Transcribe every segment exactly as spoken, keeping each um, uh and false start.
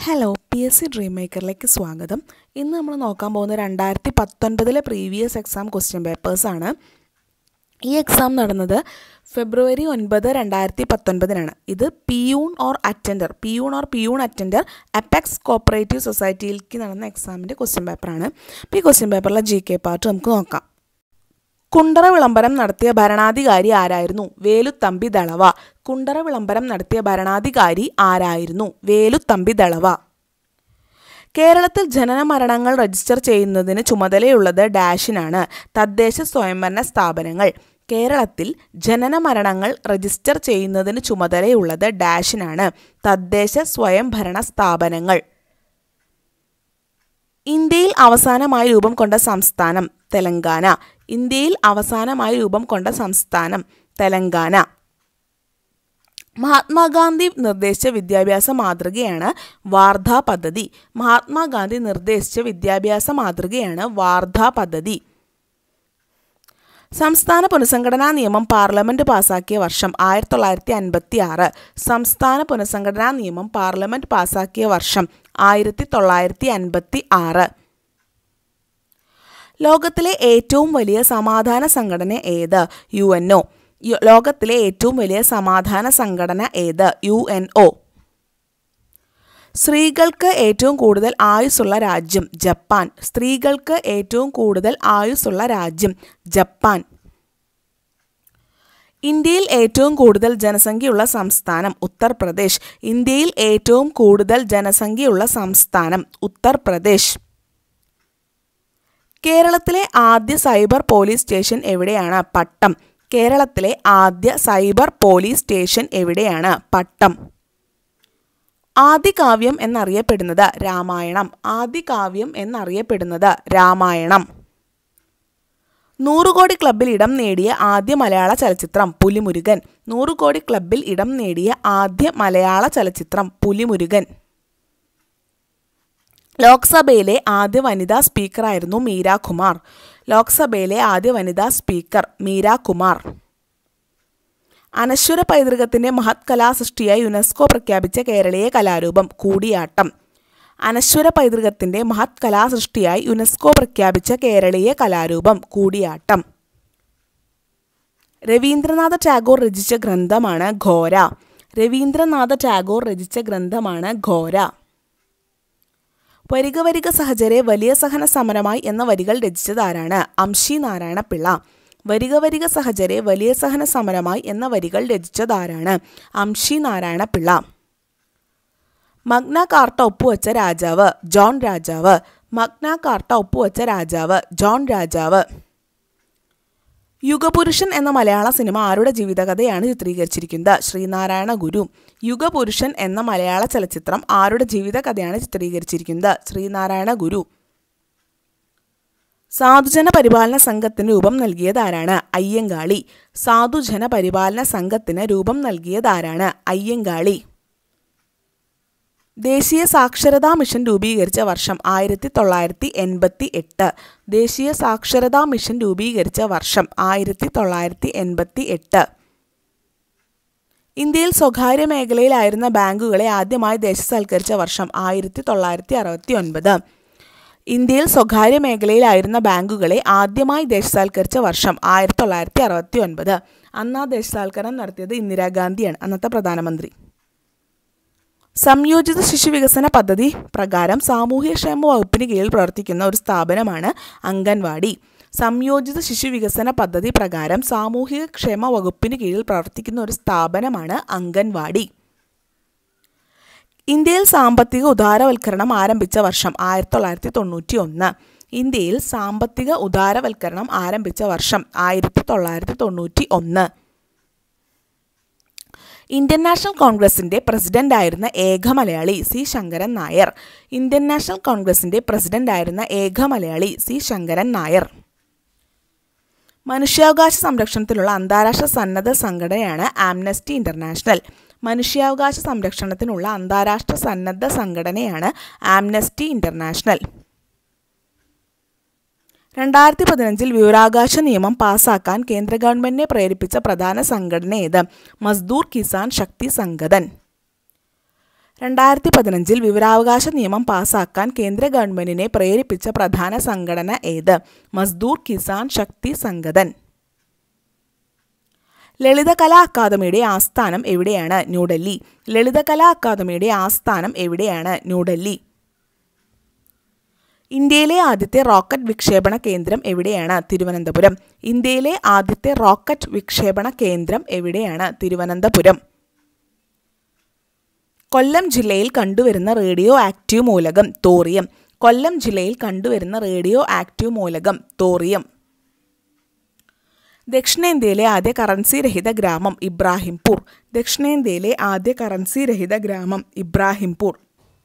Hello, P S C dream മേക്കറിലേക്ക് സ്വാഗതം. ഇന്ന് നമ്മൾ നോക്കാൻ പോകുന്ന രണ്ടായിരത്തി പത്തൊൻപതിലെ പ്രീവിയസ് എക്സാം ക്വസ്റ്റ്യൻ പേപ്പേഴ്സാണ്. ഈ എക്സാം നടന്നത് ഫെബ്രുവരി ഒൻപത് രണ്ടായിരത്തി പത്തൊൻപതിനാണ്. ഇത് peon or attendant peon or peon attendant apex cooperative സൊസൈറ്റിയിലേക്ക് നടന്ന എക്സാമിൻ്റെ ക്വസ്റ്റ്യൻ പേപ്പറാണ്. അപ്പോൾ ഈ ക്വസ്റ്റ്യൻ പേപ്പറിലെ ജി കെ പാർട്ട് നമുക്ക് നോക്കാം. കുണ്ടറ വിളംബരം നടത്തിയ ഭരണാധികാരി ആരായിരുന്നു? വേലുത്തമ്പി ദളവ. കുണ്ടറ വിളംബരം നടത്തിയ ഭരണാധികാരി ആരായിരുന്നു? വേലുത്തമ്പി ദളവ. കേരളത്തിൽ ജനന മരണങ്ങൾ രജിസ്റ്റർ ചെയ്യുന്നതിന് ചുമതലയുള്ളത് ഡാഷിനാണ്. തദ്ദേശ സ്വയംഭരണ സ്ഥാപനങ്ങൾ. കേരളത്തിൽ ജനന മരണങ്ങൾ രജിസ്റ്റർ ചെയ്യുന്നതിന് ചുമതലയുള്ളത് ഡാഷിനാണ്. തദ്ദേശ സ്വയംഭരണ സ്ഥാപനങ്ങൾ. ഇന്ത്യയിൽ അവസാനമായി രൂപം കൊണ്ട സംസ്ഥാനം തെലങ്കാന. ഇന്ത്യയിൽ അവസാനമായി രൂപം കൊണ്ട സംസ്ഥാനം തെലങ്കാന. മഹാത്മാഗാന്ധി നിർദ്ദേശിച്ച വിദ്യാഭ്യാസ മാതൃകയാണ് വാർധാ പദ്ധതി. മഹാത്മാഗാന്ധി നിർദ്ദേശിച്ച വിദ്യാഭ്യാസ മാതൃകയാണ് വാർധാ പദ്ധതി. സംസ്ഥാന പുനഃസംഘടനാ നിയമം പാർലമെന്റ് പാസാക്കിയ വർഷം ആയിരത്തി തൊള്ളായിരത്തി അൻപത്തി ആറ്. സംസ്ഥാന പുനഃസംഘടനാ നിയമം പാർലമെന്റ് പാസാക്കിയ വർഷം ആയിരത്തി തൊള്ളായിരത്തി അൻപത്തി ആറ്. ലോകത്തിലെ ഏറ്റവും വലിയ സമാധാന സംഘടന ഏത്? U N O. ലോകത്തിലെ ഏറ്റവും വലിയ സമാധാന സംഘടന ഏത്? U N O. സ്ത്രീകൾക്ക് ഏറ്റവും കൂടുതൽ ആയുസ്സുള്ള രാജ്യം ജപ്പാൻ. സ്ത്രീകൾക്ക് ഏറ്റവും കൂടുതൽ ആയുസ്സുള്ള രാജ്യം ജപ്പാൻ. ഇന്ത്യയിൽ ഏറ്റവും കൂടുതൽ ജനസംഖ്യയുള്ള സംസ്ഥാനം ഉത്തർപ്രദേശ്. ഇന്ത്യയിൽ ഏറ്റവും കൂടുതൽ ജനസംഖ്യയുള്ള സംസ്ഥാനം ഉത്തർപ്രദേശ്. കേരളത്തിലെ ആദ്യ സൈബർ പോലീസ് സ്റ്റേഷൻ എവിടെയാണ്? പട്ടം. കേരളത്തിലെ ആദ്യ സൈബർ പോലീസ് സ്റ്റേഷൻ എവിടെയാണ്? പട്ടം. ആദികാവ്യം എന്നറിയപ്പെടുന്നത് രാമായണം. ആദികാവ്യം എന്നറിയപ്പെടുന്നത് രാമായണം. നൂറുകോടി ക്ലബിൽ ഇടം നേടിയ ആദ്യ മലയാള ചലച്ചിത്രം പുലിമുരുകൻ. നൂറുകോടി ക്ലബിൽ ഇടം നേടിയ ആദ്യ മലയാള ചലച്ചിത്രം പുലിമുരുകൻ. ലോക്സഭയിലെ ആദ്യ വനിതാ സ്പീക്കറായിരുന്നു മീരാ കുമാർ. ലോക്സഭയിലെ ആദ്യ വനിതാ സ്പീക്കർ മീരാ കുമാർ. അനശ്വര പൈതൃകത്തിന്റെ മഹത് കലാസൃഷ്ടിയായി യുനെസ്കോ പ്രഖ്യാപിച്ച കേരളീയ കലാരൂപം കൂടിയാട്ടം. അനശ്വര പൈതൃകത്തിന്റെ മഹത് കലാസൃഷ്ടിയായി യുനെസ്കോ പ്രഖ്യാപിച്ച കേരളീയ കലാരൂപം കൂടിയാട്ടം. രവീന്ദ്രനാഥ ടാഗോർ രചിച്ച ഗ്രന്ഥമാണ് ഘോര. രവീന്ദ്രനാഥ ടാഗോർ രചിച്ച ഗ്രന്ഥമാണ് ഘോര. വരിക വരിക സഹചരെ വലിയ സഹന സമരമായി എന്ന വരികൾ രചിച്ചതാരാണ്? അംശി നാരായണ പിള്ള. വരിക വരിക സഹചരെ വലിയ സഹന സമരമായി എന്ന വരികൾ രചിച്ചതാരാണ്? അംശി നാരായണ പിള്ള. മഗ്ന കാർട്ട ഒപ്പുവെച്ച രാജാവ് ജോൺ രാജാവ്. മഗ്ന കാർട്ട ഒപ്പുവെച്ച രാജാവ് ജോൺ രാജാവ്. യുഗപുരുഷൻ എന്ന മലയാള സിനിമ ആരുടെ ജീവിതകഥയാണ് ചിത്രീകരിച്ചിരിക്കുന്നത്? ശ്രീനാരായണ ഗുരു. യുഗപുരുഷൻ എന്ന മലയാള ചലച്ചിത്രം ആരുടെ ജീവിതകഥയാണ് ചിത്രീകരിച്ചിരിക്കുന്നത്? ശ്രീനാരായണ ഗുരു. സാധുജന പരിപാലന സംഘത്തിന് രൂപം നൽകിയതാരാണ്? അയ്യങ്കാളി. സാധുജന പരിപാലന സംഘത്തിന് രൂപം നൽകിയതാരാണ്? അയ്യങ്കാളി. ദേശീയ സാക്ഷരതാ മിഷൻ രൂപീകരിച്ച വർഷം ആയിരത്തി തൊള്ളായിരത്തി എൺപത്തി എട്ട്. ദേശീയ സാക്ഷരതാ മിഷൻ രൂപീകരിച്ച വർഷം ആയിരത്തി തൊള്ളായിരത്തി എൺപത്തി എട്ട്. ഇന്ത്യയിൽ സ്വകാര്യ മേഖലയിലായിരുന്ന ബാങ്കുകളെ ആദ്യമായി ദേശസാൽക്കരിച്ച വർഷം ആയിരത്തി തൊള്ളായിരത്തി അറുപത്തി ഒൻപത്. ഇന്ത്യയിൽ സ്വകാര്യ മേഖലയിലായിരുന്ന ബാങ്കുകളെ ആദ്യമായി ദേശസാൽക്കരിച്ച വർഷം ആയിരത്തി തൊള്ളായിരത്തി അറുപത്തി ഒൻപത്. അന്ന് ആ ദേശസാൽക്കരണം നടത്തിയത് ഇന്ദിരാഗാന്ധിയാണ്, അന്നത്തെ പ്രധാനമന്ത്രി. സംയോജിത ശിശു വികസന പദ്ധതി പ്രകാരം സാമൂഹ്യക്ഷേമ വകുപ്പിന് കീഴിൽ പ്രവർത്തിക്കുന്ന ഒരു സ്ഥാപനമാണ് അംഗൻവാടി. സംയോജിത ശിശു വികസന പദ്ധതി പ്രകാരം സാമൂഹിക ക്ഷേമ വകുപ്പിന് കീഴിൽ പ്രവർത്തിക്കുന്ന ഒരു സ്ഥാപനമാണ് അംഗൻവാടി. ഇന്ത്യയിൽ സാമ്പത്തിക ഉദാരവൽക്കരണം ആരംഭിച്ച വർഷം ആയിരത്തി തൊള്ളായിരത്തി തൊണ്ണൂറ്റി ഒന്ന്. ഇന്ത്യയിൽ സാമ്പത്തിക ഉദാരവൽക്കരണം ആരംഭിച്ച വർഷം ആയിരത്തി തൊള്ളായിരത്തി തൊണ്ണൂറ്റി ഒന്ന്. ഇന്ത്യൻ നാഷണൽ കോൺഗ്രസിന്റെ പ്രസിഡന്റായിരുന്ന ഏക മലയാളി C Sankaran Nair. Indian national കോൺഗ്രസിന്റെ പ്രസിഡന്റായിരുന്ന ഏക മലയാളി സി ശങ്കരൻ നായർ. മനുഷ്യാവകാശ സംരക്ഷണത്തിലുള്ള അന്താരാഷ്ട്ര സന്നദ്ധ സംഘടനയാണ് ആംനസ്റ്റി ഇന്റർനാഷണൽ. മനുഷ്യാവകാശ സംരക്ഷണത്തിനുള്ള അന്താരാഷ്ട്ര സന്നദ്ധ സംഘടനയാണ് ആംനസ്റ്റി ഇന്റർനാഷണൽ. രണ്ടായിരത്തി പതിനഞ്ചിൽ വിവരാവകാശ നിയമം പാസാക്കാൻ കേന്ദ്ര ഗവൺമെന്റിനെ പ്രേരിപ്പിച്ച പ്രധാന സംഘടന ഏത്? മസ്ദൂർ കിസാൻ ശക്തി സംഗതൻ. രണ്ടായിരത്തി പതിനഞ്ചിൽ വിവരാവകാശ നിയമം പാസാക്കാൻ കേന്ദ്ര ഗവൺമെന്റിനെ പ്രേരിപ്പിച്ച പ്രധാന സംഘടന ഏത്? മസ്ദൂർ കിസാൻ ശക്തി സംഗതൻ. ലളിതകലാ അക്കാദമിയുടെ ആസ്ഥാനം എവിടെയാണ്? ന്യൂഡൽഹി. ലളിതകലാ അക്കാദമിയുടെ ആസ്ഥാനം എവിടെയാണ്? ന്യൂഡൽഹി. ഇന്ത്യയിലെ ആദ്യത്തെ റോക്കറ്റ് വിക്ഷേപണ കേന്ദ്രം എവിടെയാണ്? തിരുവനന്തപുരം. ഇന്ത്യയിലെ ആദ്യത്തെ റോക്കറ്റ് വിക്ഷേപണ കേന്ദ്രം എവിടെയാണ്? തിരുവനന്തപുരം. കൊല്ലം ജില്ലയിൽ കണ്ടുവരുന്ന റേഡിയോ ആക്റ്റീവ് മൂലകം തോറിയം. കൊല്ലം ജില്ലയിൽ കണ്ടുവരുന്ന റേഡിയോ ആക്റ്റീവ് മൂലകം തോറിയം. ദക്ഷിണേന്ത്യയിലെ ആദ്യ കറൻസി രഹിത ഗ്രാമം ഇബ്രാഹിംപൂർ. ദക്ഷിണേന്ത്യയിലെ ആദ്യ കറൻസി രഹിത ഗ്രാമം ഇബ്രാഹിംപൂർ.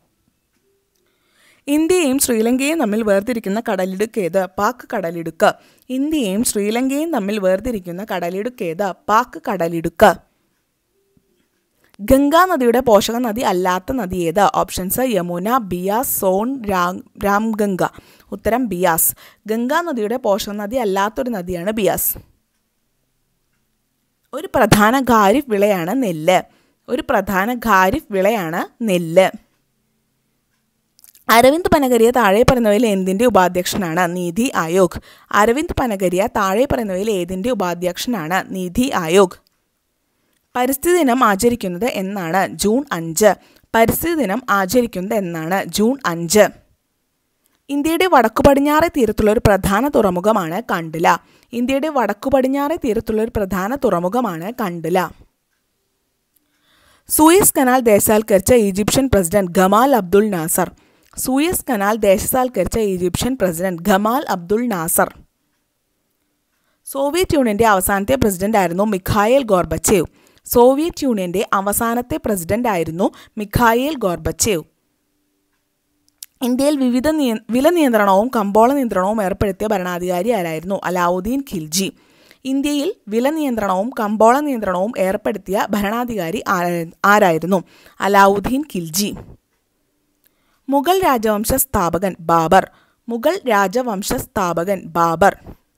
ഇന്ത്യയും ശ്രീലങ്കയും തമ്മിൽ വേർതിരിക്കുന്ന കടലിടുക്ക് ഏത്? പാക് കടലിടുക്ക്. ഇന്ത്യയും ശ്രീലങ്കയും തമ്മിൽ വേർതിരിക്കുന്ന കടലിടുക്ക് ഏത്? പാക് കടലിടുക്ക്. ഗംഗാ നദിയുടെ പോഷക നദി അല്ലാത്ത നദി ഏത്? ഓപ്ഷൻസ് യമുന, ബിയാസ്, സോൺ, രാംഗംഗ. ഉത്തരം ബിയാസ്. ഗംഗാ നദിയുടെ പോഷക നദി അല്ലാത്തൊരു നദിയാണ് ബിയാസ്. ഒരു പ്രധാന ഖാരിഫ് വിളയാണ് നെല്ല്. ഒരു പ്രധാന ഖാരിഫ് വിളയാണ് നെല്ല്. അരവിന്ദ് പനഗരിയ താഴെ പറയുന്നവയിൽ എന്തിൻ്റെ ഉപാധ്യക്ഷനാണ്? നീതി ആയോഗ്. അരവിന്ദ് പനഗരിയ താഴെ പറയുന്നവയിൽ ഏതിൻ്റെ ഉപാധ്യക്ഷനാണ്? നീതി ആയോഗ്. പരിസ്ഥിതി ദിനം ആചരിക്കുന്നത് എന്നാണ്? ജൂൺ അഞ്ച്. പരിസ്ഥിതി ദിനം ആചരിക്കുന്നത് എന്നാണ്? ജൂൺ അഞ്ച്. ഇന്ത്യയുടെ വടക്കു പടിഞ്ഞാറേ തീരത്തുള്ള ഒരു പ്രധാന തുറമുഖമാണ് കണ്ട്ല. ഇന്ത്യയുടെ വടക്കു പടിഞ്ഞാറേ തീരത്തുള്ള ഒരു പ്രധാന തുറമുഖമാണ് കണ്ട്ല. സൂയസ് കനാൽ ദേശസാൽക്കരിച്ച Egyptian president Gamal Abdul Nasser. Suez canal ദേശസാൽക്കരിച്ച Egyptian president Gamal Abdul Nasser. Soviet യൂണിയന്റെ അവസാനത്തെ പ്രസിഡന്റ് ആയിരുന്നു മിഖായേൽ ഗോർബച്ചേവ്. സോവിയറ്റ് യൂണിയന്റെ അവസാനത്തെ പ്രസിഡന്റ് ആയിരുന്നു മിഖായേൽ ഗോർബച്ചേവ്. ഇന്ത്യയിൽ വിവിധ നിയ വില നിയന്ത്രണവും കമ്പോള നിയന്ത്രണവും ഏർപ്പെടുത്തിയ ഭരണാധികാരി ആരായിരുന്നു? അലാവുദ്ദീൻ ഖിൽജി. ഇന്ത്യയിൽ വില നിയന്ത്രണവും കമ്പോള നിയന്ത്രണവും ഏർപ്പെടുത്തിയ ഭരണാധികാരി ആരായിരുന്നു? അലാവുദ്ദീൻ ഖിൽജി. മുഗൾ രാജവംശ സ്ഥാപകൻ ബാബർ. മുഗൾ രാജവംശ സ്ഥാപകൻ Babur.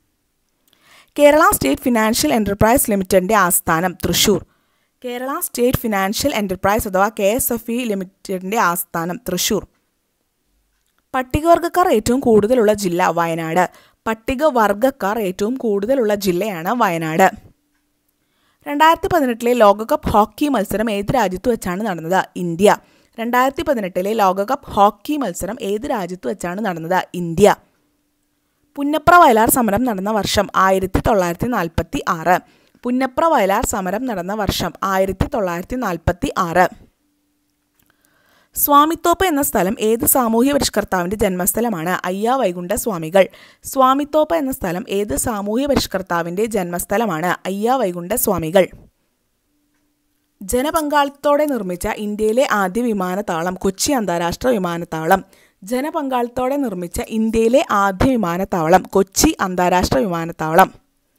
Kerala state financial enterprise ലിമിറ്റഡിൻ്റെ ആസ്ഥാനം Thrissur. Kerala state financial enterprise അഥവാ കെ എസ് എഫ് ഇ ലിമിറ്റഡിൻ്റെ ആസ്ഥാനം തൃശ്ശൂർ. പട്ടികവർഗക്കാർ ഏറ്റവും കൂടുതലുള്ള ജില്ല വയനാട്. പട്ടികവർഗക്കാർ ഏറ്റവും കൂടുതലുള്ള ജില്ലയാണ് വയനാട്. രണ്ടായിരത്തി പതിനെട്ടിലെ ലോകകപ്പ് ഹോക്കി മത്സരം ഏത് രാജ്യത്ത് വെച്ചാണ് നടന്നത്? ഇന്ത്യ. രണ്ടായിരത്തി പതിനെട്ടിലെ ലോകകപ്പ് ഹോക്കി മത്സരം ഏത് രാജ്യത്ത് വെച്ചാണ് നടന്നത്? ഇന്ത്യ. പുന്നപ്ര വയലാർ സമരം നടന്ന വർഷം ആയിരത്തി തൊള്ളായിരത്തി നാൽപ്പത്തി ആറ്. പുന്നപ്ര വയലാർ സമരം നടന്ന വർഷം ആയിരത്തി തൊള്ളായിരത്തി നാൽപ്പത്തി ആറ്. സ്വാമിത്തോപ്പ് എന്ന സ്ഥലം ഏത് സാമൂഹ്യ പരിഷ്കർത്താവിൻ്റെ ജന്മസ്ഥലമാണ്? അയ്യാ വൈകുണ്ഠ സ്വാമികൾ. സ്വാമിത്തോപ്പ് എന്ന സ്ഥലം ഏത് സാമൂഹ്യ പരിഷ്കർത്താവിൻ്റെ ജന്മസ്ഥലമാണ്? അയ്യാ വൈകുണ്ഠ സ്വാമികൾ. ജനപങ്കാളിത്തത്തോടെ നിർമ്മിച്ച ഇന്ത്യയിലെ ആദ്യ വിമാനത്താവളം കൊച്ചി അന്താരാഷ്ട്ര വിമാനത്താവളം. ജനപങ്കാളിത്തത്തോടെ നിർമ്മിച്ച ഇന്ത്യയിലെ ആദ്യ വിമാനത്താവളം കൊച്ചി അന്താരാഷ്ട്ര വിമാനത്താവളം.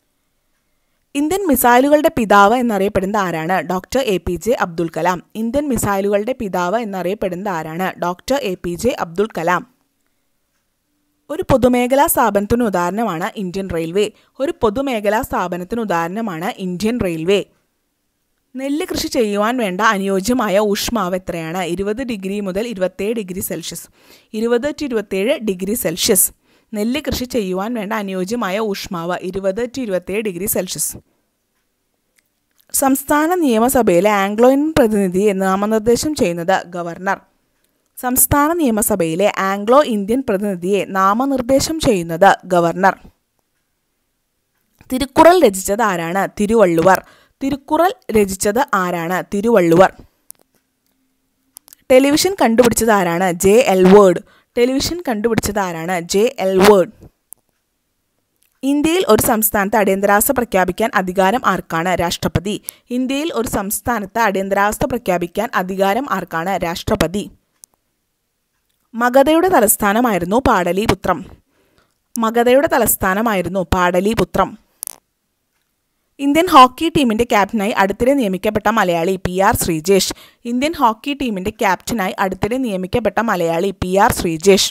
ഇന്ത്യൻ മിസൈലുകളുടെ പിതാവ് എന്നറിയപ്പെടുന്നത് ആരാണ്? Doctor A P J Abdul Kalam. Indian മിസൈലുകളുടെ പിതാവ് എന്നറിയപ്പെടുന്നത് ആരാണ്? Doctor A P J Abdul Kalam. ഒരു പൊതുമേഖലാ സ്ഥാപനത്തിന് ഉദാഹരണമാണ് ഇന്ത്യൻ റെയിൽവേ. ഒരു പൊതുമേഖലാ സ്ഥാപനത്തിന് ഉദാഹരണമാണ് ഇന്ത്യൻ റെയിൽവേ. നെല്ല് കൃഷി ചെയ്യുവാൻ വേണ്ട അനുയോജ്യമായ ഊഷ്മാവ് എത്രയാണ്? ഇരുപത് ഡിഗ്രി മുതൽ ഇരുപത്തേഴ് ഡിഗ്രി സെൽഷ്യസ്. ഇരുപത് ടു ഇരുപത്തേഴ് ഡിഗ്രി സെൽഷ്യസ്. നെല്ല് കൃഷി ചെയ്യുവാൻ വേണ്ട അനുയോജ്യമായ ഊഷ്മാവ് ഇരുപത് ടു ഇരുപത്തേഴ് ഡിഗ്രി സെൽഷ്യസ്. സംസ്ഥാന നിയമസഭയിലെ ആംഗ്ലോ ഇന്ത്യൻ പ്രതിനിധിയെ നാമനിർദ്ദേശം ചെയ്യുന്നത് ഗവർണർ. സംസ്ഥാന നിയമസഭയിലെ ആംഗ്ലോ ഇന്ത്യൻ പ്രതിനിധിയെ നാമനിർദ്ദേശം ചെയ്യുന്നത് ഗവർണർ. തിരുക്കുറൾ രചിച്ചത് ആരാണ്? തിരുവള്ളുവർ. തിരുക്കുറൾ രചിച്ചത് ആരാണ്? തിരുവള്ളുവർ. ടെലിവിഷൻ കണ്ടുപിടിച്ചത് ആരാണ്? ജെ എൽവേർഡ്. ടെലിവിഷൻ കണ്ടുപിടിച്ചത് ആരാണ്? ജെ എൽവേർഡ്. ഇന്ത്യയിൽ ഒരു സംസ്ഥാനത്ത് അടിയന്തരാവസ്ഥ പ്രഖ്യാപിക്കാൻ അധികാരം ആർക്കാണ്? രാഷ്ട്രപതി. ഇന്ത്യയിൽ ഒരു സംസ്ഥാനത്ത് അടിയന്തരാവസ്ഥ പ്രഖ്യാപിക്കാൻ അധികാരം ആർക്കാണ്? രാഷ്ട്രപതി. മഗധയുടെ തലസ്ഥാനമായിരുന്നു പാടലീപുത്രം. മഗധയുടെ തലസ്ഥാനമായിരുന്നു പാടലീപുത്രം. ഇന്ത്യൻ ഹോക്കി ടീമിൻ്റെ ക്യാപ്റ്റനായി അടുത്തിടെ നിയമിക്കപ്പെട്ട മലയാളി P R Sreejesh. Indian hockey ടീമിൻ്റെ ക്യാപ്റ്റനായി അടുത്തിടെ നിയമിക്കപ്പെട്ട മലയാളി പി ആർ ശ്രീജേഷ്.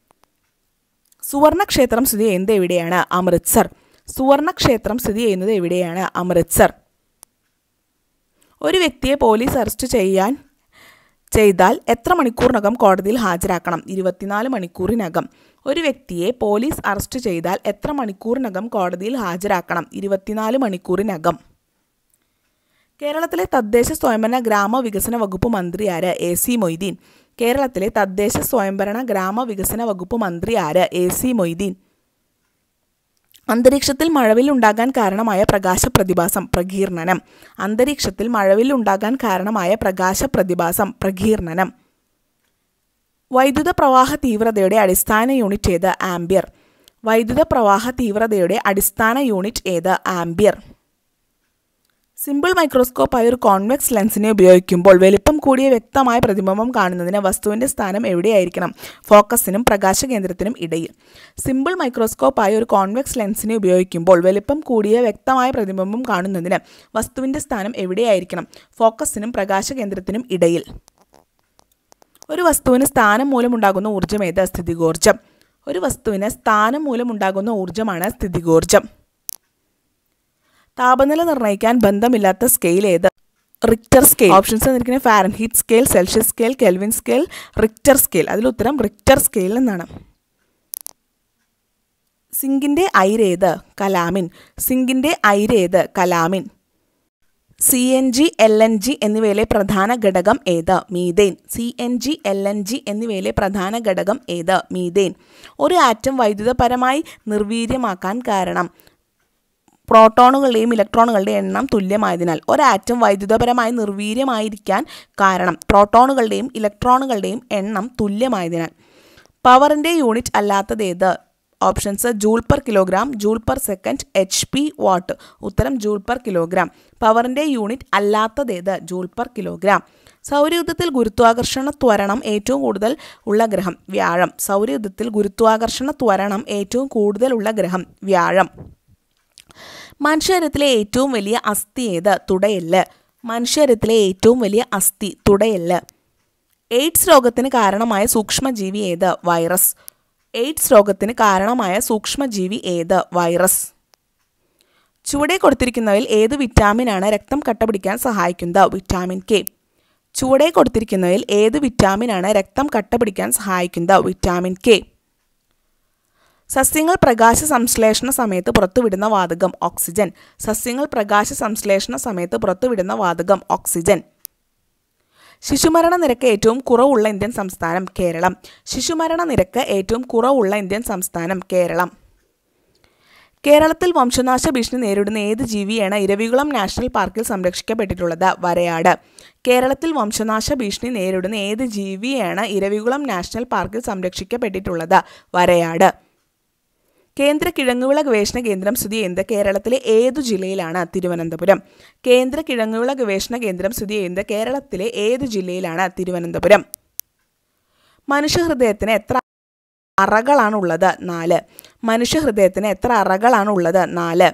സുവർണക്ഷേത്രം സ്ഥിതി ചെയ്യുന്നത് എവിടെയാണ്? അമൃത്സർ. സുവർണക്ഷേത്രം സ്ഥിതി ചെയ്യുന്നത് എവിടെയാണ്? അമൃത്സർ. ഒരു വ്യക്തിയെ പോലീസ് അറസ്റ്റ് ചെയ്യാൻ ചെയ്താൽ എത്ര മണിക്കൂറിനകം കോടതിയിൽ ഹാജരാക്കണം? ഇരുപത്തിനാല് മണിക്കൂറിനകം. ഒരു വ്യക്തിയെ പോലീസ് അറസ്റ്റ് ചെയ്താൽ എത്ര മണിക്കൂറിനകം കോടതിയിൽ ഹാജരാക്കണം? ഇരുപത്തിനാല് മണിക്കൂറിനകം. കേരളത്തിലെ തദ്ദേശ സ്വയംഭരണ ഗ്രാമവികസന വകുപ്പ് മന്ത്രി ആര്? A C Moideen. കേരളത്തിലെ തദ്ദേശ സ്വയംഭരണ ഗ്രാമവികസന വകുപ്പ് മന്ത്രി ആര്? A C Moideen. അന്തരീക്ഷത്തിൽ മഴവില്ലുണ്ടാകാൻ കാരണമായ പ്രകാശ പ്രതിഭാസം പ്രകീർണനം. അന്തരീക്ഷത്തിൽ മഴവില്ലുണ്ടാകാൻ കാരണമായ പ്രകാശ പ്രതിഭാസം പ്രകീർണനം. വൈദ്യുത പ്രവാഹ തീവ്രതയുടെ അടിസ്ഥാന യൂണിറ്റ് ഏത്? ആംപിയർ. വൈദ്യുത പ്രവാഹ തീവ്രതയുടെ അടിസ്ഥാന യൂണിറ്റ് ഏത്? ആംപിയർ. സിമ്പിൾ മൈക്രോസ്കോപ്പായ ഒരു കോൺവെക്സ് ലെൻസിനെ ഉപയോഗിക്കുമ്പോൾ വലിപ്പം കൂടിയ വ്യക്തമായ പ്രതിബിംബം കാണുന്നതിന് വസ്തുവിൻ്റെ സ്ഥാനം എവിടെയായിരിക്കണം? ഫോക്കസിനും പ്രകാശകേന്ദ്രത്തിനും ഇടയിൽ. സിമ്പിൾ മൈക്രോസ്കോപ്പായ ഒരു കോൺവെക്സ് ലെൻസിനെ ഉപയോഗിക്കുമ്പോൾ വലിപ്പം കൂടിയ വ്യക്തമായ പ്രതിബിംബം കാണുന്നതിന് വസ്തുവിൻ്റെ സ്ഥാനം എവിടെയായിരിക്കണം? ഫോക്കസിനും പ്രകാശകേന്ദ്രത്തിനും ഇടയിൽ. ഒരു വസ്തുവിന് സ്ഥാനം മൂലമുണ്ടാകുന്ന ഊർജ്ജം ഏത്? സ്ഥിതികോർജ്ജം. ഒരു വസ്തുവിന് സ്ഥാനം മൂലമുണ്ടാകുന്ന ഊർജ്ജമാണ് സ്ഥിതികോർജ്ജം. താപനില നിർണ്ണയിക്കാൻ ബന്ധമില്ലാത്ത സ്കെയിൽ ഏത്? Richter scale. ഓപ്ഷൻസ് തന്നിരിക്കുന്നത് Fahrenheit scale, Celsius scale, Kelvin scale, Richter scale. അതിൽ ഉത്തരം റിക്ടർ സ്കെയിൽ എന്നാണ്. സിങ്കിൻ്റെ അയിരേത്? കലാമിൻ. സിങ്കിൻ്റെ അയിരേത്? Calamine. C N G, L N G എന്നിവയിലെ പ്രധാന ഘടകം ഏത്? Methane. C N G, L N G എന്നിവയിലെ പ്രധാന ഘടകം ഏത്? മീഥേൻ. ഒരു ആറ്റം വൈദ്യുതപരമായി നിർവീര്യമാക്കാൻ കാരണം പ്രോട്ടോണുകളുടെയും ഇലക്ട്രോണുകളുടെയും എണ്ണം തുല്യമായതിനാൽ. ഒരാറ്റം വൈദ്യുതപരമായി നിർവീര്യമായിരിക്കാൻ കാരണം പ്രോട്ടോണുകളുടെയും ഇലക്ട്രോണുകളുടെയും എണ്ണം തുല്യമായതിനാൽ. പവറിൻ്റെ യൂണിറ്റ് അല്ലാത്തത് ഏത്? Options joule per kilogram, joule per second, H P, watt. ഉത്തരം ജൂൾ പെർ കിലോഗ്രാം. പവറിൻ്റെ യൂണിറ്റ് അല്ലാത്തതേത്? Joule per kilogram. സൗരയൂഥത്തിൽ ഗുരുത്വാകർഷണ ത്വരണം ഏറ്റവും കൂടുതൽ ഉള്ള ഗ്രഹം? വ്യാഴം. സൗരയൂഥത്തിൽ ഗുരുത്വാകർഷണ ത്വരണം ഏറ്റവും കൂടുതൽ ഉള്ള ഗ്രഹം? വ്യാഴം. മനുഷ്യരത്തിലെ ഏറ്റവും വലിയ അസ്ഥി ഏത്? തുടയെല്ല്. മനുഷ്യരത്തിലെ ഏറ്റവും വലിയ അസ്ഥി തുടയെല്ല്. എയ്ഡ്സ് രോഗത്തിന് കാരണമായ സൂക്ഷ്മജീവി ഏത്? വൈറസ്. എയ്ഡ്സ് രോഗത്തിന് കാരണമായ സൂക്ഷ്മജീവി ഏത്? വൈറസ്. ചുവടെ കൊടുത്തിരിക്കുന്നവയിൽ ഏത് വിറ്റാമിനാണ് രക്തം കട്ടപിടിക്കാൻ സഹായിക്കുന്നത്? Vitamin K. ചുവടെ കൊടുത്തിരിക്കുന്നവയിൽ ഏത് വിറ്റാമിനാണ് രക്തം കട്ടപിടിക്കാൻ സഹായിക്കുന്നത്? Vitamin K. സസ്യങ്ങൾ പ്രകാശ സംശ്ലേഷണ സമയത്ത് പുറത്തുവിടുന്ന വാതകം? ഓക്സിജൻ. സസ്യങ്ങൾ പ്രകാശ സംശ്ലേഷണ സമയത്ത് പുറത്തുവിടുന്ന വാതകം? ഓക്സിജൻ. ശിശുമരണ നിരക്ക് ഏറ്റവും കുറവുള്ള ഇന്ത്യൻ സംസ്ഥാനം? കേരളം. ശിശുമരണ നിരക്ക് ഏറ്റവും കുറവുള്ള ഇന്ത്യൻ സംസ്ഥാനം? കേരളം. കേരളത്തിൽ വംശനാശ ഭീഷണി നേരിടുന്ന ഏത് ജീവിയാണ് ഇരവികുളം നാഷണൽ പാർക്കിൽ സംരക്ഷിക്കപ്പെട്ടിട്ടുള്ളത്? വരയാട്. കേരളത്തിൽ വംശനാശ ഭീഷണി നേരിടുന്ന ഏത് ജീവിയാണ് ഇരവികുളം നാഷണൽ പാർക്കിൽ സംരക്ഷിക്കപ്പെട്ടിട്ടുള്ളത്? വരയാട്. കേന്ദ്ര കിഴങ്ങുവിള ഗവേഷണ കേന്ദ്രം സ്ഥിതി ചെയ്യുന്നത് കേരളത്തിലെ ഏതു ജില്ലയിലാണ്? തിരുവനന്തപുരം. കേന്ദ്ര കിഴങ്ങുവിള ഗവേഷണ കേന്ദ്രം സ്ഥിതി ചെയ്യുന്നത് കേരളത്തിലെ ഏതു ജില്ലയിലാണ്? തിരുവനന്തപുരം. മനുഷ്യഹൃദയത്തിന് എത്ര അറകളാണുള്ളത്? നാല്. മനുഷ്യഹൃദയത്തിന് എത്ര അറകളാണുള്ളത്? നാല്.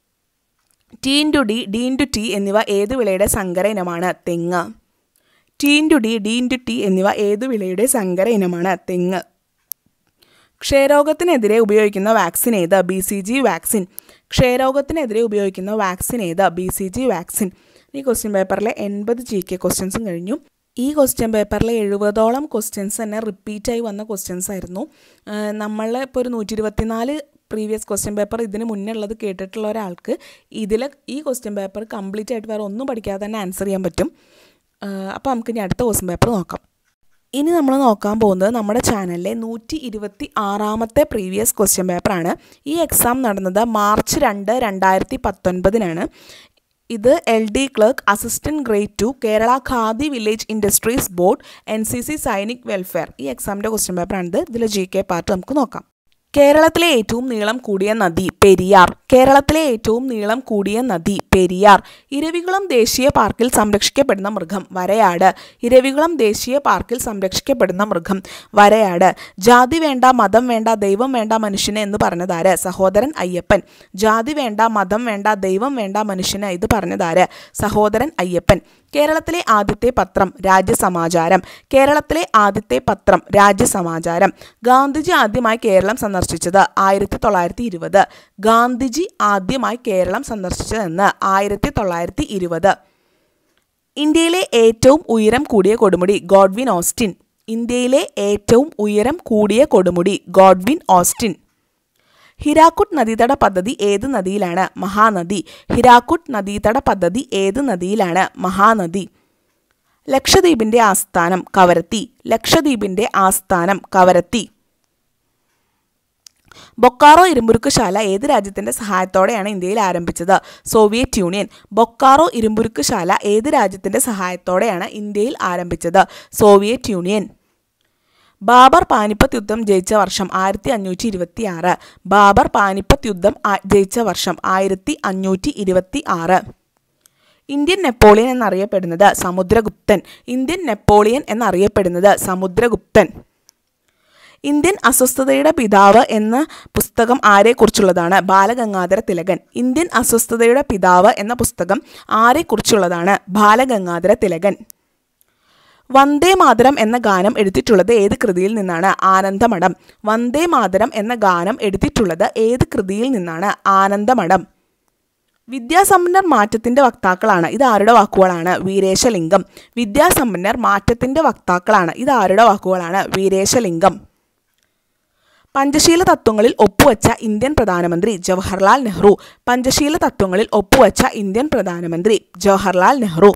T into D, D into T എന്നിവ ഏതു വിളയുടെ സങ്കര ഇനമാണ്? തെങ്ങ്. T into D, D into T എന്നിവ ഏതു വിളയുടെ സങ്കര ഇനമാണ്? തെങ്ങ്. ക്ഷയരോഗത്തിനെതിരെ ഉപയോഗിക്കുന്ന വാക്സിൻ ഏത്? B C G vaccine. ക്ഷയരോഗത്തിനെതിരെ ഉപയോഗിക്കുന്ന വാക്സിൻ ഏത്? B C G vaccine. ഈ ക്വസ്റ്റ്യൻ പേപ്പറിലെ എൺപത് ജി കെ ക്വസ്റ്റ്യൻസും കഴിഞ്ഞു. ഈ ക്വസ്റ്റ്യൻ പേപ്പറിലെ എഴുപതോളം ക്വസ്റ്റ്യൻസ് തന്നെ റിപ്പീറ്റായി വന്ന ക്വസ്റ്റ്യൻസ് ആയിരുന്നു. നമ്മൾ ഇപ്പോൾ ഒരു നൂറ്റി ഇരുപത്തിനാല് പ്രീവിയസ് ക്വസ്റ്റ്യൻ പേപ്പർ ഇതിന് മുന്നേ ഉള്ളത് കേട്ടിട്ടുള്ള ഒരാൾക്ക് ഇതിൽ ഈ ക്വസ്റ്റ്യൻ പേപ്പർ കംപ്ലീറ്റ് ആയിട്ട് വേറെ ഒന്നും പഠിക്കാതെ തന്നെ ആൻസർ ചെയ്യാൻ പറ്റും. അപ്പോൾ നമുക്ക് ഇനി അടുത്ത ക്വസ്റ്റ്യൻ പേപ്പർ നോക്കാം. ഇനി നമ്മൾ നോക്കാൻ പോകുന്നത് നമ്മുടെ ചാനലിലെ നൂറ്റി ഇരുപത്തി ആറാമത്തെ പ്രീവിയസ് ക്വസ്റ്റ്യൻ പേപ്പറാണ്. ഈ എക്സാം നടന്നത് മാർച്ച് രണ്ട് രണ്ടായിരത്തി പത്തൊൻപതിനാണ്. ഇത് L D clerk assistant grade two Kerala Khadi village industries board N C C Sainik welfare ഈ എക്സാമിൻ്റെ ക്വസ്റ്റ്യൻ പേപ്പറാണിത്. ഇതിലെ ജി കെ പാർട്ട് നമുക്ക് നോക്കാം. കേരളത്തിലെ ഏറ്റവും നീളം കൂടിയ നദി? പെരിയാർ. കേരളത്തിലെ ഏറ്റവും നീളം കൂടിയ നദി? പെരിയാർ. ഇരവികുളം ദേശീയ പാർക്കിൽ സംരക്ഷിക്കപ്പെടുന്ന മൃഗം? വരയാട്. ഇരവികുളം ദേശീയ പാർക്കിൽ സംരക്ഷിക്കപ്പെടുന്ന മൃഗം? വരയാട്. ജാതി വേണ്ട, മതം വേണ്ട, ദൈവം വേണ്ട മനുഷ്യന് എന്ന് പറഞ്ഞതാര്? സഹോദരൻ അയ്യപ്പൻ. ജാതി വേണ്ട, മതം വേണ്ട, ദൈവം വേണ്ട മനുഷ്യന് ഇത് പറഞ്ഞതാര്? സഹോദരൻ അയ്യപ്പൻ. കേരളത്തിലെ ആദ്യത്തെ പത്രം? രാജ്യസമാചാരം. കേരളത്തിലെ ആദ്യത്തെ പത്രം? രാജ്യസമാചാരം. ഗാന്ധിജി ആദ്യമായി കേരളം സന്ദർശിച്ചത്? ആയിരത്തി തൊള്ളായിരത്തി ഇരുപത്. ഗാന്ധിജി ആദ്യമായി കേരളം സന്ദർശിച്ചതെന്ന്? ആയിരത്തി തൊള്ളായിരത്തി ഇരുപത്. ഇന്ത്യയിലെ ഏറ്റവും ഉയരം കൂടിയ കൊടുമുടി ഗോഡ്വിൻ ഓസ്റ്റിൻ. ഇന്ത്യയിലെ ഏറ്റവും ഉയരം കൂടിയ കൊടുമുടി ഗോഡ്വിൻ ഓസ്റ്റിൻ. ഹിരാക്കുഡ് നദീതട പദ്ധതി ഏത് നദിയിലാണ്? മഹാനദി. ഹിരാക്കുഡ് നദീതട പദ്ധതി ഏത് നദിയിലാണ്? മഹാനദി. ലക്ഷദ്വീപിന്റെ ആസ്ഥാനം കവരത്തി. ലക്ഷദ്വീപിന്റെ ആസ്ഥാനം കവരത്തി. ബൊക്കാറോ ഇരുമ്പുരുക്കുശാല ഏത് രാജ്യത്തിന്റെ സഹായത്തോടെയാണ് ഇന്ത്യയിൽ ആരംഭിച്ചത്? Soviet union. ബൊക്കാറോ ഇരുമ്പുരുക്കുശാല ഏത് രാജ്യത്തിന്റെ സഹായത്തോടെയാണ് ഇന്ത്യയിൽ ആരംഭിച്ചത്? Soviet union. ബാബർ പാനിപ്പത്ത് യുദ്ധം ജയിച്ച വർഷം ആയിരത്തി അഞ്ഞൂറ്റി ഇരുപത്തി ആറ്. ബാബർ പാനിപ്പത്ത് യുദ്ധം ജയിച്ച വർഷം ആയിരത്തി അഞ്ഞൂറ്റി ഇരുപത്തി ആറ്. ഇന്ത്യൻ നെപ്പോളിയൻ എന്നറിയപ്പെടുന്നത് സമുദ്രഗുപ്തൻ. ഇന്ത്യൻ നെപ്പോളിയൻ എന്നറിയപ്പെടുന്നത് സമുദ്രഗുപ്തൻ. ഇന്ത്യൻ അസ്വസ്ഥതയുടെ പിതാവ് എന്ന പുസ്തകം ആരെക്കുറിച്ചുള്ളതാണ്? ബാലഗംഗാധര തിലകൻ. ഇന്ത്യൻ അസ്വസ്ഥതയുടെ പിതാവ് എന്ന പുസ്തകം ആരെക്കുറിച്ചുള്ളതാണ്? ബാലഗംഗാധര തിലകൻ. വന്ദേ മാതരം എന്ന ഗാനം എടുത്തിട്ടുള്ളത് ഏത് കൃതിയിൽ നിന്നാണ്? ആനന്ദമഠം. വന്ദേ മാതരം എന്ന ഗാനം എടുത്തിട്ടുള്ളത് ഏത് കൃതിയിൽ നിന്നാണ്? ആനന്ദമഠം. വിദ്യാസമ്പന്നർ മാറ്റത്തിന്റെ വക്താക്കളാണ്. ഇത് ആരുടെ വാക്കുകളാണ്? വീരേശലിംഗം. വിദ്യാസമ്പന്നർ മാറ്റത്തിന്റെ വക്താക്കളാണ്. ഇത് ആരുടെ വാക്കുകളാണ്? വീരേശലിംഗം. പഞ്ചശീല തത്വങ്ങളിൽ ഒപ്പുവച്ച ഇന്ത്യൻ പ്രധാനമന്ത്രി ജവഹർലാൽ നെഹ്റു. പഞ്ചശീല തത്വങ്ങളിൽ ഒപ്പുവച്ച ഇന്ത്യൻ പ്രധാനമന്ത്രി ജവഹർലാൽ നെഹ്റു.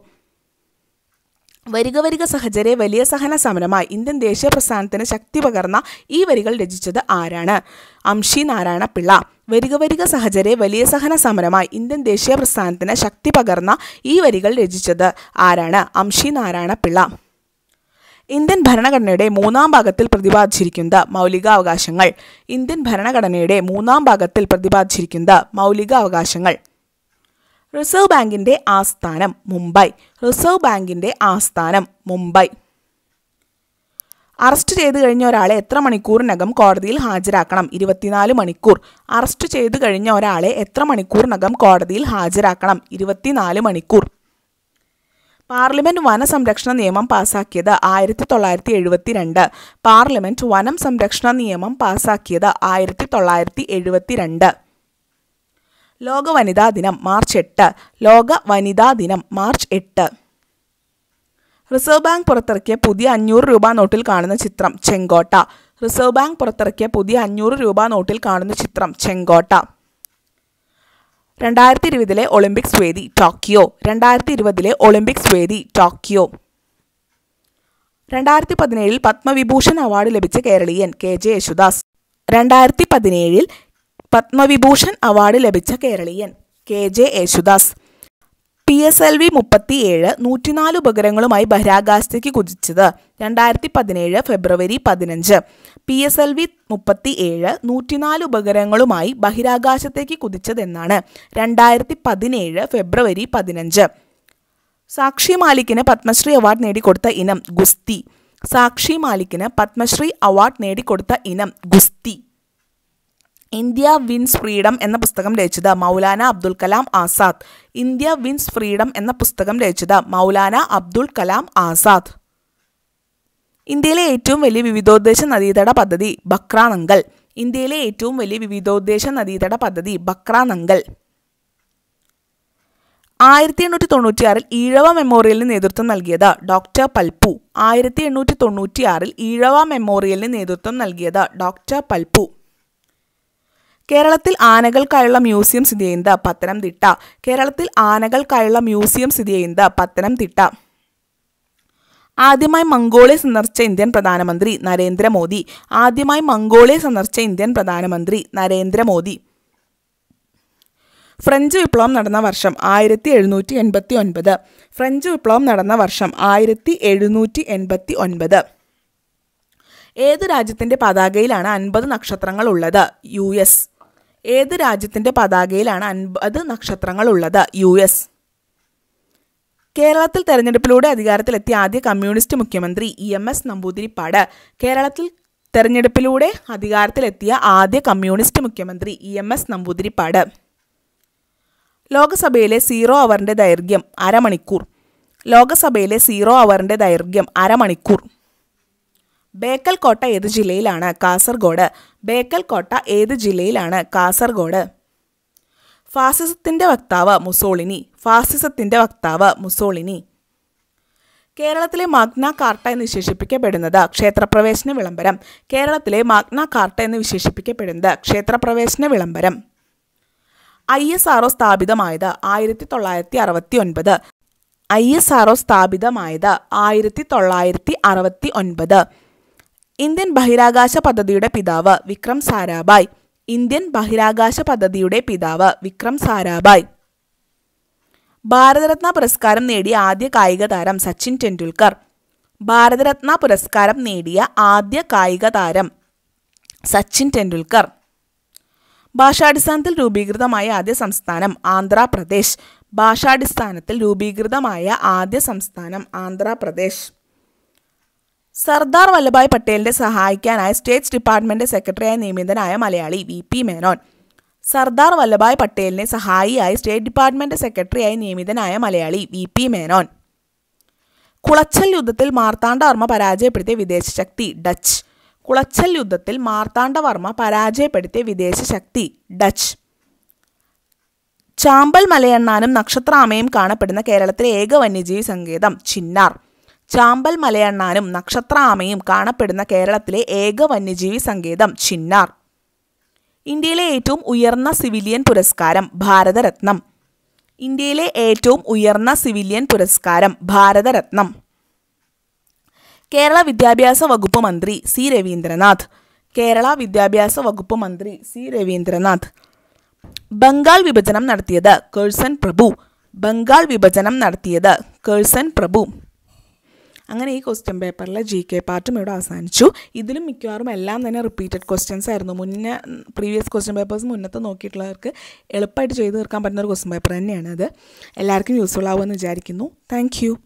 വരിക വരിക സഹചരെ വലിയ സഹന സമരമായി ഇന്ത്യൻ ദേശീയ പ്രസ്ഥാനത്തിന് ശക്തി പകർന്ന ഈ വരികൾ രചിച്ചത് ആരാണ്? അംഷി നാരായണ പിള്ള. വരിക വരിക സഹചരെ വലിയ സഹന സമരമായി ഇന്ത്യൻ ദേശീയ പ്രസ്ഥാനത്തിന് ശക്തി പകർന്ന ഈ വരികൾ രചിച്ചത് ആരാണ്? അംഷി നാരായണ പിള്ള. ഇന്ത്യൻ ഭരണഘടനയുടെ മൂന്നാം ഭാഗത്തിൽ പ്രതിപാദിച്ചിരിക്കുന്ന മൗലികാവകാശങ്ങൾ. ഇന്ത്യൻ ഭരണഘടനയുടെ മൂന്നാം ഭാഗത്തിൽ പ്രതിപാദിച്ചിരിക്കുന്ന മൗലികാവകാശങ്ങൾ. റിസർവ് ബാങ്കിന്റെ ആസ്ഥാനം മുംബൈ. റിസർവ് ബാങ്കിന്റെ ആസ്ഥാനം മുംബൈ. അറസ്റ്റ് ചെയ്തു കഴിഞ്ഞ ഒരാളെ എത്ര മണിക്കൂറിനകം കോടതിയിൽ ഹാജരാക്കണം? ഇരുപത്തിനാല് മണിക്കൂർ. അറസ്റ്റ് ചെയ്തു കഴിഞ്ഞ ഒരാളെ എത്ര മണിക്കൂറിനകം കോടതിയിൽ ഹാജരാക്കണം? ഇരുപത്തിനാല് മണിക്കൂർ. പാർലമെന്റ് വനസംരക്ഷണ നിയമം പാസാക്കിയത് ആയിരത്തി തൊള്ളായിരത്തി എഴുപത്തി രണ്ട്. പാർലമെന്റ് വനം സംരക്ഷണ നിയമം പാസാക്കിയത് ആയിരത്തി തൊള്ളായിരത്തി എഴുപത്തി രണ്ട്. ലോക വനിതാ ദിനം മാർച്ച് എട്ട്. ലോക വനിതാ ദിനം മാർച്ച് എട്ട്. റിസർവ് ബാങ്ക് പുറത്തിറക്കിയ പുതിയ അഞ്ഞൂറ് രൂപ നോട്ടിൽ കാണുന്ന ചിത്രം ചെങ്കോട്ട. റിസർവ് ബാങ്ക് പുറത്തിറക്കിയ പുതിയ അഞ്ഞൂറ് രൂപ നോട്ടിൽ കാണുന്ന ചിത്രം ചെങ്കോട്ട. രണ്ടായിരത്തി ഇരുപതിലെ ഒളിമ്പിക്സ് വേദി ടോക്കിയോ. രണ്ടായിരത്തി ഇരുപതിലെ ഒളിമ്പിക്സ് വേദി ടോക്കിയോ. രണ്ടായിരത്തി പതിനേഴിൽ പത്മവിഭൂഷൺ അവാർഡ് ലഭിച്ച കേരളീയൻ കെ ജെ യേശുദാസ്. രണ്ടായിരത്തി പതിനേഴിൽ പത്മവിഭൂഷൺ അവാർഡ് ലഭിച്ച കേരളീയൻ K J Yesudas. P S L V മുപ്പത്തിയേഴ് നൂറ്റിനാല് ഉപഗ്രഹങ്ങളുമായി ബഹിരാകാശത്തേക്ക് കുതിച്ചത് രണ്ടായിരത്തി പതിനേഴ് ഫെബ്രുവരി പതിനഞ്ച്. പി എസ് എൽ വി മുപ്പത്തിയേഴ് നൂറ്റിനാല് ഉപഗ്രഹങ്ങളുമായി ബഹിരാകാശത്തേക്ക് കുതിച്ചതെന്നാണ് രണ്ടായിരത്തി പതിനേഴ് ഫെബ്രുവരി പതിനഞ്ച്. സാക്ഷി മാലിക്കിന് പത്മശ്രീ അവാർഡ് നേടിക്കൊടുത്ത ഇനം ഗുസ്തി. സാക്ഷി മാലിക്കിന് പത്മശ്രീ അവാർഡ് നേടിക്കൊടുത്ത ഇനം ഗുസ്തി. ഇന്ത്യ വിൻസ് ഫ്രീഡം എന്ന പുസ്തകം രചിച്ചത് Maulana Abdul Kalam Azad. India wins freedom എന്ന പുസ്തകം രചിച്ചത് മൗലാന അബ്ദുൽ കലാം ആസാദ്. ഇന്ത്യയിലെ ഏറ്റവും വലിയ വിവിധോദ്ദേശ നദീതട പദ്ധതി ബക്രാനങ്കൽ. ഇന്ത്യയിലെ ഏറ്റവും വലിയ വിവിധോദ്ദേശ നദീതട പദ്ധതി ബക്രാനങ്കൽ. ആയിരത്തി എണ്ണൂറ്റി തൊണ്ണൂറ്റിയാറിൽ ഈഴവ മെമ്മോറിയലിന് നേതൃത്വം നൽകിയത് ഡോക്ടർ പൽപ്പു. ആയിരത്തി എണ്ണൂറ്റി തൊണ്ണൂറ്റിയാറിൽ ഈഴവ മെമ്മോറിയലിന് നേതൃത്വം നൽകിയത് ഡോക്ടർ പൽപ്പു. കേരളത്തിൽ ആനകൾക്കായുള്ള മ്യൂസിയം സ്ഥിതി ചെയ്യുന്നത് പത്തനംതിട്ട. കേരളത്തിൽ ആനകൾക്കായുള്ള മ്യൂസിയം സ്ഥിതി ചെയ്യുന്നത് പത്തനംതിട്ട. ആദ്യമായി മംഗോളിയ സന്ദർശിച്ച ഇന്ത്യൻ പ്രധാനമന്ത്രി നരേന്ദ്രമോദി. ആദ്യമായി മംഗോളിയ സന്ദർശിച്ച ഇന്ത്യൻ പ്രധാനമന്ത്രി നരേന്ദ്രമോദി. ഫ്രഞ്ച് വിപ്ലവം നടന്ന വർഷം ആയിരത്തി എഴുന്നൂറ്റി എൺപത്തി ഒൻപത്. ഫ്രഞ്ച് വിപ്ലവം നടന്ന വർഷം ആയിരത്തി എഴുന്നൂറ്റി എൺപത്തി ഒൻപത്. ഏത് രാജ്യത്തിൻ്റെ പതാകയിലാണ് അൻപത് നക്ഷത്രങ്ങൾ ഉള്ളത്? U S. ഏത് രാജ്യത്തിൻ്റെ പതാകയിലാണ് അൻപത് നക്ഷത്രങ്ങൾ ഉള്ളത്? U S. കേരളത്തിൽ തെരഞ്ഞെടുപ്പിലൂടെ അധികാരത്തിലെത്തിയ ആദ്യ കമ്മ്യൂണിസ്റ്റ് മുഖ്യമന്ത്രി ഇ എം എസ് നമ്പൂതിരിപ്പാട്. കേരളത്തിൽ തെരഞ്ഞെടുപ്പിലൂടെ അധികാരത്തിലെത്തിയ ആദ്യ കമ്മ്യൂണിസ്റ്റ് മുഖ്യമന്ത്രി ഇ എം എസ് നമ്പൂതിരിപ്പാട്. ലോകസഭയിലെ സീറോ അവറിൻ്റെ ദൈർഘ്യം അരമണിക്കൂർ. ലോകസഭയിലെ സീറോ അവറിൻ്റെ ദൈർഘ്യം അരമണിക്കൂർ. ബേക്കൽ കോട്ട ഏത് ജില്ലയിലാണ്? കാസർഗോഡ്. ബേക്കൽ കോട്ട ഏത് ജില്ലയിലാണ്? കാസർഗോഡ്. ഫാസിസത്തിൻ്റെ വക്താവ് മുസോളിനി. ഫാസിസത്തിൻ്റെ വക്താവ് മുസോളിനി. കേരളത്തിലെ മാഗ്ന കാർട്ട എന്ന് വിശേഷിപ്പിക്കപ്പെടുന്നത് ക്ഷേത്രപ്രവേശന വിളംബരം. കേരളത്തിലെ മാഗ്ന കാർട്ട എന്ന് വിശേഷിപ്പിക്കപ്പെടുന്നത് ക്ഷേത്രപ്രവേശന വിളംബരം. ഐ എസ് ആർ ഒ സ്ഥാപിതമായത് ആയിരത്തി തൊള്ളായിരത്തി അറുപത്തി ഒൻപത്. ഐ എസ് ആർ ഒ സ്ഥാപിതമായത് ആയിരത്തി തൊള്ളായിരത്തി അറുപത്തി ഒൻപത്. ഇന്ത്യൻ ബഹിരാകാശ പദ്ധതിയുടെ പിതാവ് വിക്രം സാരാഭായ്. ഇന്ത്യൻ ബഹിരാകാശ പദ്ധതിയുടെ പിതാവ് വിക്രം സാരാഭായ്. ഭാരതരത്ന പുരസ്കാരം നേടിയ ആദ്യ കായിക താരം സച്ചിൻ ടെണ്ടുൽക്കർ. ഭാരതരത്ന പുരസ്കാരം നേടിയ ആദ്യ കായിക താരം സച്ചിൻ ടെണ്ടുൽക്കർ. ഭാഷാടിസ്ഥാനത്തിൽ രൂപീകൃതമായ ആദ്യ സംസ്ഥാനം ആന്ധ്രാപ്രദേശ്. ഭാഷാടിസ്ഥാനത്തിൽ രൂപീകൃതമായ ആദ്യ സംസ്ഥാനം ആന്ധ്രാപ്രദേശ്. സർദാർ വല്ലഭായ് പട്ടേലിനെ സഹായിക്കാനായി സ്റ്റേറ്റ് ഡിപ്പാർട്ട്മെന്റ് സെക്രട്ടറിയായി നിയമിതനായ മലയാളി വി പി മേനോൻ. സർദാർ വല്ലഭായ് പട്ടേലിനെ സഹായിയായി സ്റ്റേറ്റ് ഡിപ്പാർട്ട്മെന്റ് സെക്രട്ടറിയായി നിയമിതനായ മലയാളി വി പി മേനോൻ. കുളച്ചൽ യുദ്ധത്തിൽ മാർത്താണ്ഡവർമ്മ പരാജയപ്പെടുത്തിയ വിദേശ ശക്തി ഡച്ച്. കുളച്ചൽ യുദ്ധത്തിൽ മാർത്താണ്ഡവർമ്മ പരാജയപ്പെടുത്തിയ വിദേശ ശക്തി ഡച്ച്. ചാമ്പൽ മലയണ്ണാനും നക്ഷത്രാമയും കാണപ്പെടുന്ന കേരളത്തിലെ ഏക വന്യജീവി സങ്കേതം ചിന്നാർ. ചാമ്പൽ മലയണ്ണാനും നക്ഷത്രാമയും കാണപ്പെടുന്ന കേരളത്തിലെ ഏക വന്യജീവി സങ്കേതം ചിന്നാർ. ഇന്ത്യയിലെ ഏറ്റവും ഉയർന്ന സിവിലിയൻ പുരസ്കാരം ഭാരതരത്നം. ഇന്ത്യയിലെ ഏറ്റവും ഉയർന്ന സിവിലിയൻ പുരസ്കാരം ഭാരതരത്നം. കേരള വിദ്യാഭ്യാസ വകുപ്പ് മന്ത്രി സി രവീന്ദ്രനാഥ്. കേരള വിദ്യാഭ്യാസ വകുപ്പ് മന്ത്രി സി രവീന്ദ്രനാഥ്. ബംഗാൾ വിഭജനം നടത്തിയത് കേഴ്സൺ പ്രഭു. ബംഗാൾ വിഭജനം നടത്തിയത് കേഴ്സൺ പ്രഭു. അങ്ങനെ ഈ ക്വസ്റ്റ്യൻ പേപ്പറിലെ ജി കെ പാർട്ടും ഇവിടെ അവസാനിച്ചു. ഇതിലും മിക്കവാറും എല്ലാം തന്നെ റിപ്പീറ്റഡ് ക്വസ്റ്റ്യൻസ് ആയിരുന്നു. മുന്നേ പ്രീവിയസ് ക്വസ്റ്റ്യൻ പേപ്പേഴ്സ് മുന്നത്തെ നോക്കിയിട്ടുള്ളവർക്ക് എളുപ്പമായിട്ട് ചെയ്ത് തീർക്കാൻ പറ്റുന്ന ഒരു ക്വസ്റ്റ്യൻ പേപ്പർ തന്നെയാണ് അത്. എല്ലാവർക്കും യൂസ്ഫുൾ ആവുമെന്ന് വിചാരിക്കുന്നു. Thank U.